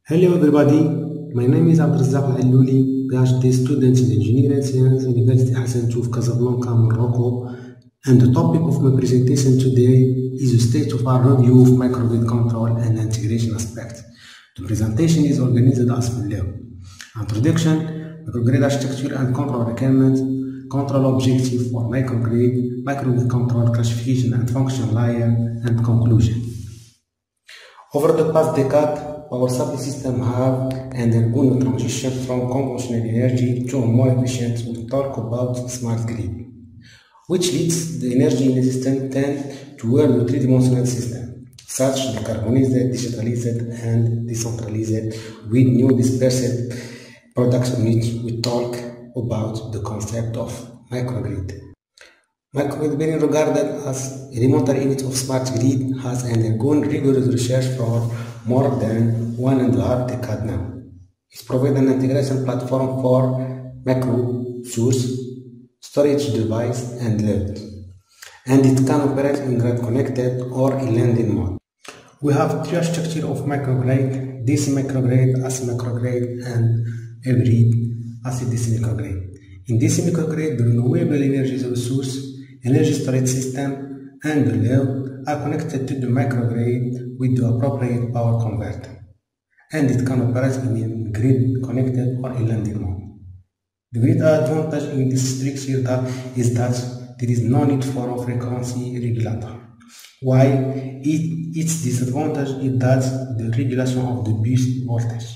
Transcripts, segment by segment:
Hello everybody, my name is Abdelrazak Al-Allouli, PhD student in Engineering Science, University Hassan Touf, Casablanca, Morocco. And the topic of my presentation today is a state-of-art review of microgrid control and integration aspects. The presentation is organized as follows. Introduction, microgrid architecture and control requirements, control objective for microgrid control classification and function layer, and conclusion. Over the past decade, our supply system have undergone a transition from conventional energy to a more efficient. We talk about smart grid, which leads the energy in the system tend toward a three-dimensional system, such decarbonized, digitalized, and decentralized with new dispersed product units. We talk about the concept of microgrid. Microgrid, being regarded as elementary unit of smart grid, has undergone rigorous research for more than 1.5 decades now. It provides an integration platform for macro, source, storage device, and load, and it can operate in grid-connected or in landing mode. We have three architectures of microgrid: DC microgrid, AC microgrid, and hybrid AC-DC microgrid. In DC microgrid, the renewable energy source, energy storage system, and the load are connected to the microgrid with the appropriate power converter, and it can operate in grid-connected or in landing mode. The great advantage in this structure is that there is no need for a frequency regulator, while its disadvantage is that the regulation of the boost voltage.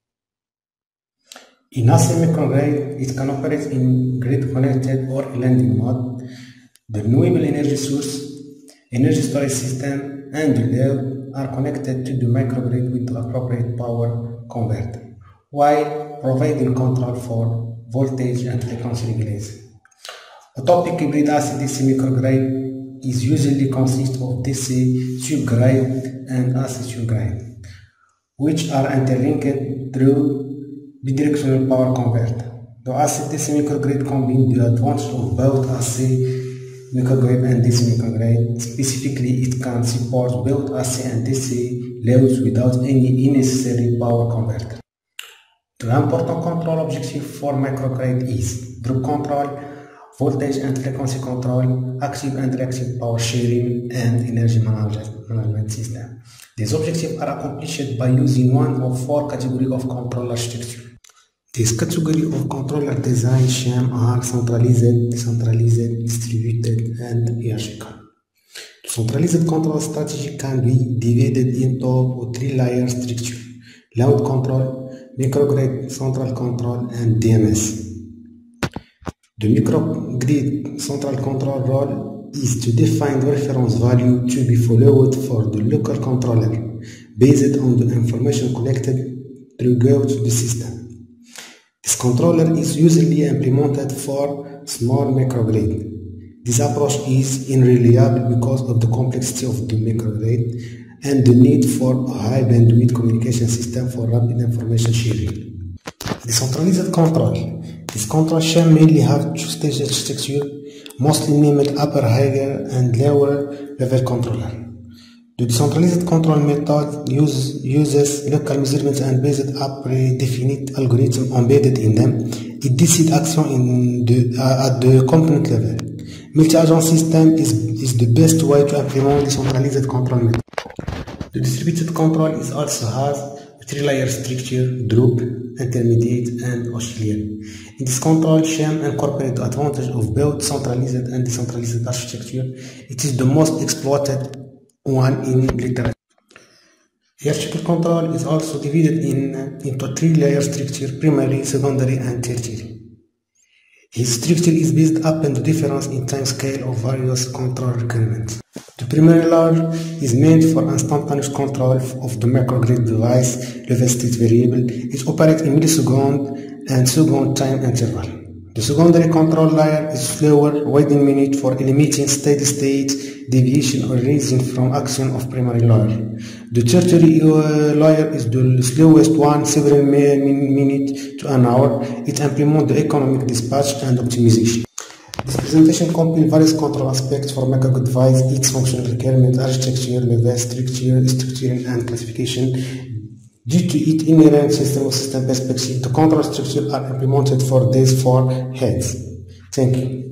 In AC microgrid, it can operate in grid-connected or landing mode. The renewable energy source, energy storage system, and the load are connected to the microgrid with the appropriate power converter, while providing control for voltage and frequency regulation. A topic hybrid AC-DC microgrid is usually consists of DC subgrid and AC subgrid, which are interlinked through bidirectional power converter. The AC-DC microgrid combines the advantage of both AC microgrid and DC microgrid. Specifically, it can support both AC and DC loads without any unnecessary power converter. The important control objective for microgrid is group control, voltage and frequency control, active and reactive power sharing, and energy management system. These objectives are accomplished by using one of four categories of control architecture. These categories of controller design scheme are centralized, decentralized, distributed, and hierarchical. The centralized control strategy can be divided into a three-layer structure: load control, microgrid central control, and DMS. The microgrid central control role is to define the reference value to be followed for the local controller based on the information collected throughout the system. This controller is usually implemented for small microgrid. This approach is unreliable because of the complexity of the microgrid and the need for a high bandwidth communication system for rapid information sharing. Decentralized control. This control scheme mainly have two-stage architecture, mostly named upper, higher, and lower level controller. The decentralized control method uses local measurements and based on predefined algorithm embedded in them. It decides action at the component level. Multi-agent system is the best way to implement decentralized control method. The distributed control also has a three-layer structure: drop, intermediate, and auxiliary. In this control scheme incorporates the advantage of both centralized and decentralized architecture. It is the most exploited one in literature. Hierarchical control is also divided into three-layer structure: primary, secondary, and tertiary. His structure is based upon the difference in time scale of various control requirements. The primary layer is meant for instantaneous control of the microgrid device level state variable. It operates in millisecond and second time interval. The secondary control layer is slower, waiting minute for eliminating steady state deviation or rising from action of primary layer. The tertiary layer is the slowest one, several minutes to an hour. It implements the economic dispatch and optimization. This presentation combines various control aspects for microgrid device, its functional requirements, architecture, level, structure, structuring, and classification. Due to its inherent system perspective, the control structure are implemented for these four heads. Thank you.